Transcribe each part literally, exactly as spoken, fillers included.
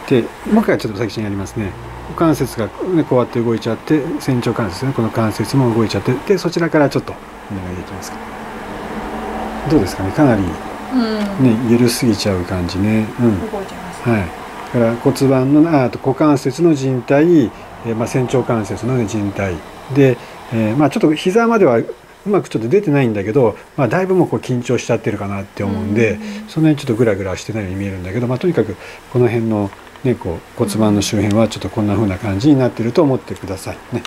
でもう一回ちょっと先にやりますね。股関節が、ね、こうやって動いちゃって、仙腸関節ね、この関節も動いちゃって、でそちらからちょっとお願いできますか。どうですかね、かなり、ね、うん、緩すぎちゃう感じね。うん、 動いちゃいます、 はい。だから骨盤のあと股関節の靭帯、えーまあ、仙腸関節の、ね、靭帯で、えーまあ、ちょっと膝まではうまくちょっと出てないんだけど、まあ、だいぶもうこう緊張しちゃってるかなって思うんで、うん、そんなにちょっとグラグラしてないように見えるんだけど、まあ、とにかくこの辺の、ね、こう骨盤の周辺はちょっとこんな風な感じになってると思ってくださいね。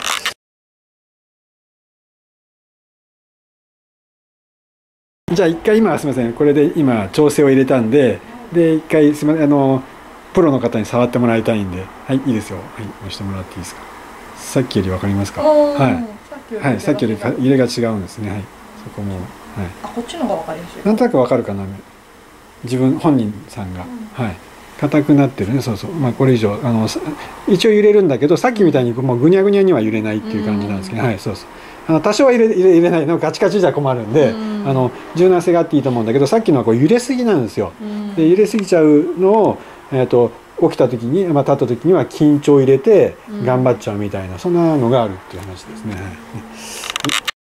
じゃあ一回今すみません、これで今調整を入れたんで、で一回すみません、あのプロの方に触ってもらいたいんで、はい、いいですよ。はい、押してもらっていいですか。さっきより分かりますか。はい、はい、さっきより入れが違うんですね。はい、そこも、はい。 あ、こっちの方が分かりやすい。 なんとなく分かるかな。自分本人さんが、うん、はい、硬くなってるね。そうそう。まあこれ以上あの一応揺れるんだけど、さっきみたいにもうぐにゃぐにゃには揺れないっていう感じなんですけど、はい、そうそう。あの多少は入れ入れ入れないのガチガチじゃ困るんで、うん、あの柔軟性があっていいと思うんだけど、さっきのはこう揺れすぎなんですよ。うん、で揺れすぎちゃうのを、えー、と起きた時に、まあ、立った時には緊張を入れて頑張っちゃうみたいな、うん、そんなのがあるっていう話ですね。はい。